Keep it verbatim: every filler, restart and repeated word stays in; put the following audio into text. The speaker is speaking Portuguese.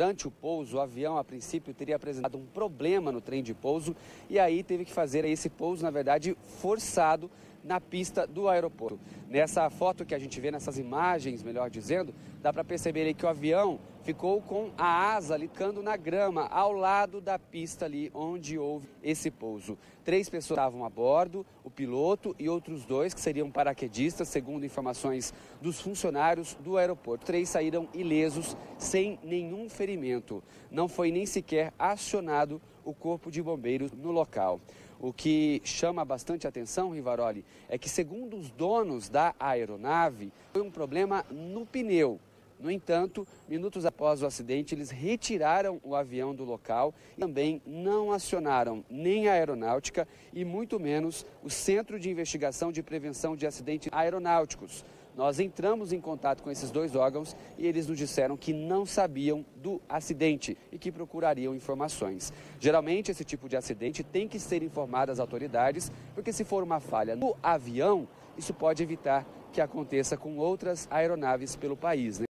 Durante o pouso, o avião, a princípio, teria apresentado um problema no trem de pouso e aí teve que fazer esse pouso, na verdade, forçado na pista do aeroporto. Nessa foto que a gente vê, nessas imagens, melhor dizendo, dá para perceber aí que o avião ficou com a asa ali ficando na grama, ao lado da pista ali onde houve esse pouso. Três pessoas estavam a bordo, o piloto e outros dois que seriam paraquedistas, segundo informações dos funcionários do aeroporto. Três saíram ilesos, sem nenhum ferimento. Não foi nem sequer acionado o corpo de bombeiros no local. O que chama bastante atenção, Rivaroli, é que, segundo os donos da aeronave, foi um problema no pneu. No entanto, minutos após o acidente, eles retiraram o avião do local e também não acionaram nem a aeronáutica e muito menos o Centro de Investigação de Prevenção de Acidentes Aeronáuticos. Nós entramos em contato com esses dois órgãos e eles nos disseram que não sabiam do acidente e que procurariam informações. Geralmente, esse tipo de acidente tem que ser informado às autoridades, porque se for uma falha no avião, isso pode evitar que aconteça com outras aeronaves pelo país, né?